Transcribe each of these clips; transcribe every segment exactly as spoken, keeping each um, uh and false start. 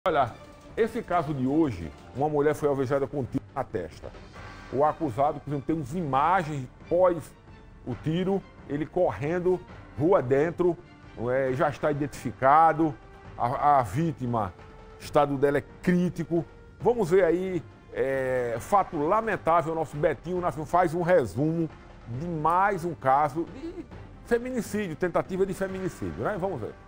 Olha, esse caso de hoje, uma mulher foi alvejada com um tiro na testa. O acusado, por exemplo, tem umas imagens pós o tiro, ele correndo rua dentro, é, já está identificado, a, a vítima, o estado dela é crítico. Vamos ver aí, é, fato lamentável, o nosso Betinho faz um resumo de mais um caso de feminicídio, tentativa de feminicídio, né? Vamos ver.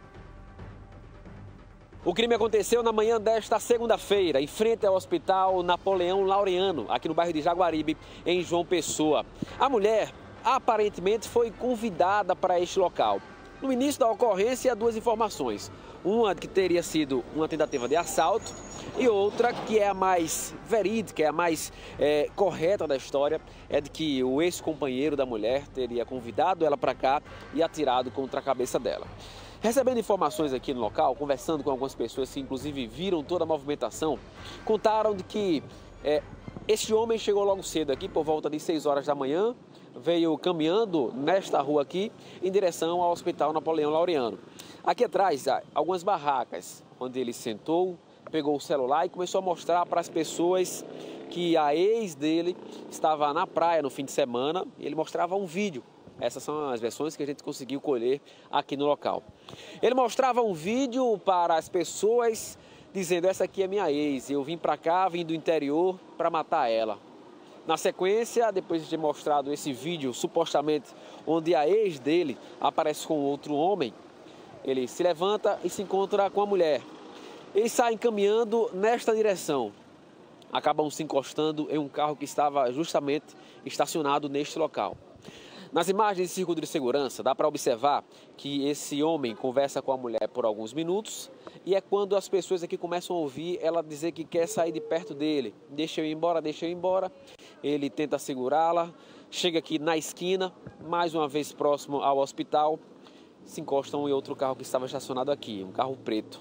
O crime aconteceu na manhã desta segunda-feira, em frente ao Hospital Napoleão Laureano, aqui no bairro de Jaguaribe, em João Pessoa. A mulher, aparentemente, foi convidada para este local. No início da ocorrência, há duas informações. Uma que teria sido uma tentativa de assalto e outra que é a mais verídica, é a mais é, correta da história, é de que o ex-companheiro da mulher teria convidado ela para cá e atirado contra a cabeça dela. Recebendo informações aqui no local, conversando com algumas pessoas que inclusive viram toda a movimentação, contaram de que é, este homem chegou logo cedo aqui, por volta de seis horas da manhã, veio caminhando nesta rua aqui em direção ao Hospital Napoleão Laureano. Aqui atrás, há algumas barracas, onde ele sentou, pegou o celular e começou a mostrar para as pessoas que a ex dele estava na praia no fim de semana e ele mostrava um vídeo. Essas são as versões que a gente conseguiu colher aqui no local. Ele mostrava um vídeo para as pessoas dizendo: essa aqui é minha ex, eu vim para cá, vim do interior para matar ela. Na sequência, depois de ter mostrado esse vídeo, supostamente onde a ex dele aparece com outro homem, ele se levanta e se encontra com a mulher. Eles saem caminhando nesta direção. Acabam se encostando em um carro que estava justamente estacionado neste local. Nas imagens de círculo de segurança, dá para observar que esse homem conversa com a mulher por alguns minutos e é quando as pessoas aqui começam a ouvir ela dizer que quer sair de perto dele. Deixa eu ir embora, deixa eu ir embora. Ele tenta segurá-la, chega aqui na esquina, mais uma vez próximo ao hospital, se encostam em outro carro que estava estacionado aqui, um carro preto.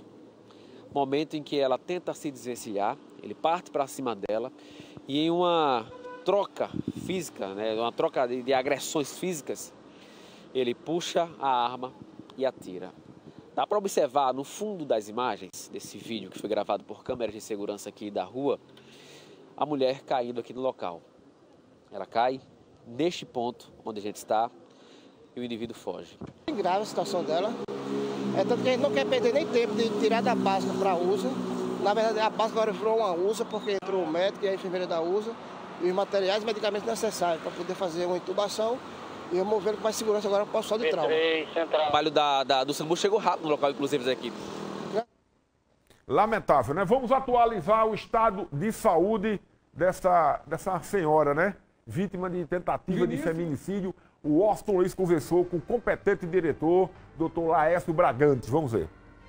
Momento em que ela tenta se desvencilhar, ele parte para cima dela e em uma troca física, né, uma troca de, de agressões físicas, ele puxa a arma e atira. Dá para observar no fundo das imagens desse vídeo que foi gravado por câmeras de segurança aqui da rua, a mulher caindo aqui no local. Ela cai neste ponto onde a gente está e o indivíduo foge. É grave a situação dela, é tanto que a gente não quer perder nem tempo de tirar da pasta para uso. Na verdade, a pasta agora virou uma U S A, porque entrou o médico e a enfermeira da U S A e os materiais e medicamentos necessários para poder fazer uma intubação e remover com mais segurança agora para o pessoal de trauma. O trabalho da, da, do SAMU chegou rápido no local, inclusive, das equipes. Lamentável, né? Vamos atualizar o estado de saúde dessa, dessa senhora, né? Vítima de tentativa de feminicídio. O Washington Luiz conversou com o competente diretor, doutor Laércio Bragantes. Vamos ver.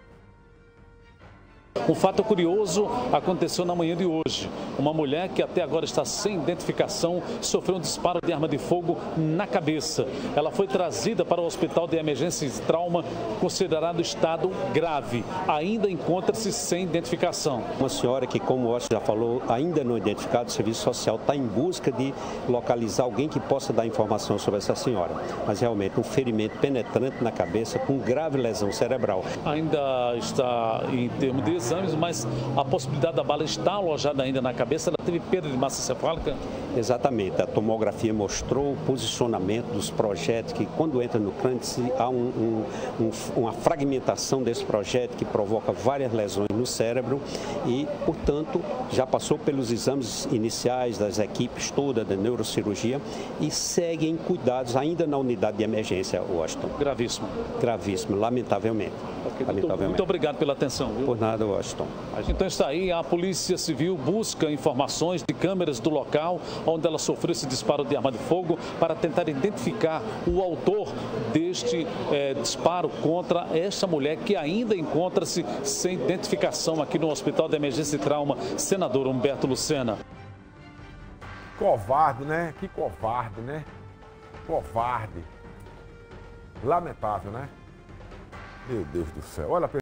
Um fato curioso aconteceu na manhã de hoje. Uma mulher que até agora está sem identificação sofreu um disparo de arma de fogo na cabeça. Ela foi trazida para o Hospital de Emergências e Trauma, considerado estado grave. Ainda encontra-se sem identificação. Uma senhora que, como o Washington já falou, ainda não identificada, o Serviço Social está em busca de localizar alguém que possa dar informação sobre essa senhora. Mas realmente um ferimento penetrante na cabeça com grave lesão cerebral. Ainda está em termos de exames, mas a possibilidade da bala estar alojada ainda na cabeça. Ela teve perda de massa cefálica? Exatamente. A tomografia mostrou o posicionamento dos projéteis, que quando entra no crânio há um, um, um, uma fragmentação desse projétil que provoca várias lesões no cérebro e, portanto, já passou pelos exames iniciais das equipes todas da neurocirurgia e segue em cuidados ainda na unidade de emergência, Washington. Gravíssimo. Gravíssimo, lamentavelmente. Okay, lamentavelmente. Muito, muito obrigado pela atenção. Viu? Por nada, Washington. Então está aí, a Polícia Civil busca informações de câmeras do local onde ela sofreu esse disparo de arma de fogo para tentar identificar o autor deste é, disparo contra esta mulher que ainda encontra-se sem identificação aqui no Hospital de Emergência e Trauma, senador Humberto Lucena. Covarde, né? Que covarde, né? Covarde. Lamentável, né? Meu Deus do céu. Olha,